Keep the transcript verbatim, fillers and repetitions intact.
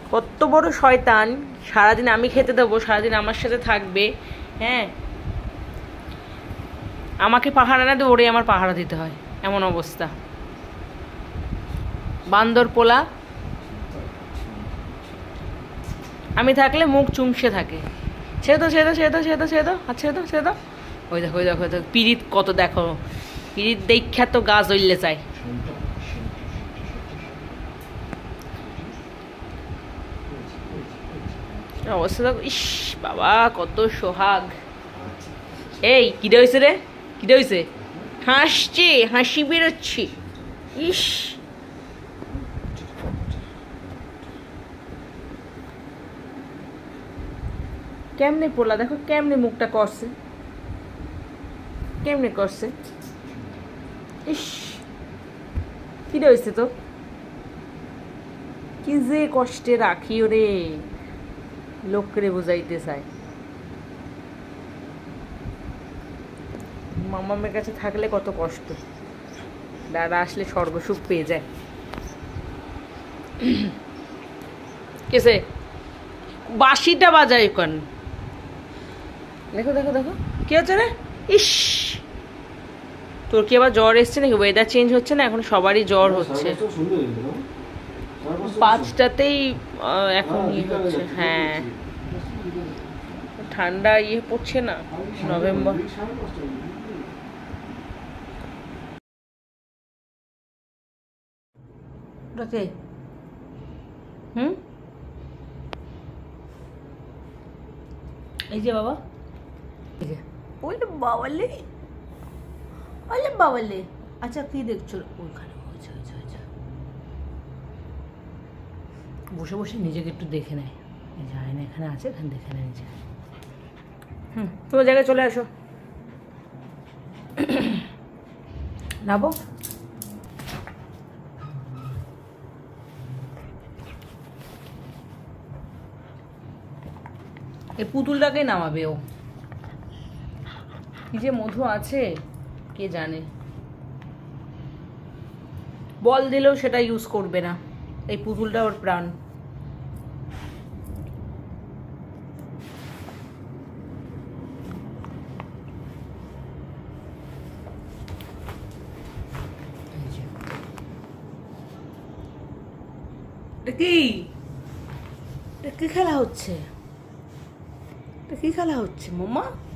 কত বড় শয়তান, সারাদিন আমি খেতে দেবো, সারাদিন আমার সাথে থাকবে, হ্যাঁ আমাকে পাহারা না দিয়ে ওরে আমার পাহারা দিতে হয়, এমন অবস্থা। বান্দর পোলা, আমি থাকলে মুখ চুমসে থাকে। ছেড়ে দাও ছেড়ে দাও ছেড়ে দাও ছেড়ে দাও ছেড়ে দাও হাত ছেড়ে দাও ছেড়ে দাও। ওই দেখো ওই দেখো পিরিত কত, দেখো পিরিত দেখা তো গাছ জ্বললে চাই। অবস্থা দেখো, ইস বাবা কত সোহাগ। এই কিরে হয়েছে রে, কিরে হয়েছে? হাসছে, হাসি বেরোচ্ছে, ইস কেমনে পোলা, দেখো কেমনে মুখটা করছে, কেমনে করছে, ইস কি হয়েছে তো, কি যে কষ্টে রাখি ওরে, লোকরে বুঝাইতে চায়। মামামের কাছে থাকলে কত কষ্ট, দাদা আসলে সর্বসুখ পেয়ে যায়। কেসে বাঁশিটা বাজায় কেন? দেখো দেখো দেখো কি হচ্ছে রে, ইস তোর কি আবার জ্বর এসছে নাকি? ওয়েদার চেঞ্জ হচ্ছে না এখন, সবারই জ্বর হচ্ছে। পাঁচটাতেই এখন ইয়ে হচ্ছে, হ্যাঁ ঠান্ডা ইয়ে পড়ছে না, নভেম্বর। ওটাকে হুম এই যে বাবা, এই যে ওলে বাবালে, ওলে বাবালে। আচ্ছা কি দেখছো ওইখানে? বসে বসে নিজেকে একটু দেখে নেয়, এই যে আয়না এখানে আছে, এখানে দেখে নেয় নিজে। হুম তোমার জায়গায় চলে আসো, নাবো। এই পুতুলটাকে নামাবে ও, কি যে মধু আছে কে জানে। বল দিলেও সেটা ইউজ করবে না, এই পুতুলটা ওর প্রাণ। কি কি খেলা হচ্ছে, কি খেলা হচ্ছে মাম্মা?